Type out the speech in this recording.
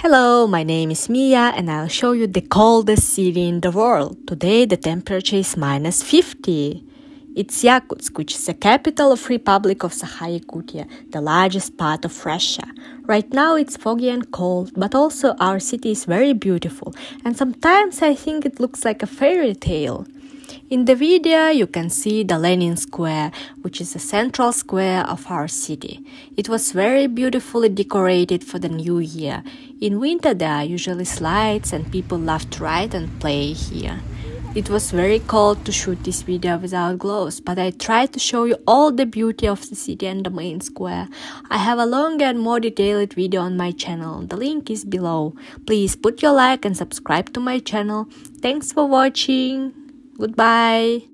Hello, my name is Mia and I'll show you the coldest city in the world. Today the temperature is -50. It's Yakutsk, which is the capital of Republic of Yakutia, the largest part of Russia. Right now it's foggy and cold, but also our city is very beautiful and sometimes I think it looks like a fairy tale. In the video, you can see the Lenin Square, which is the central square of our city. It was very beautifully decorated for the new year. In winter, there are usually slides and people love to ride and play here. It was very cold to shoot this video without gloves, but I tried to show you all the beauty of the city and the main square. I have a longer and more detailed video on my channel. The link is below. Please put your like and subscribe to my channel. Thanks for watching. Goodbye.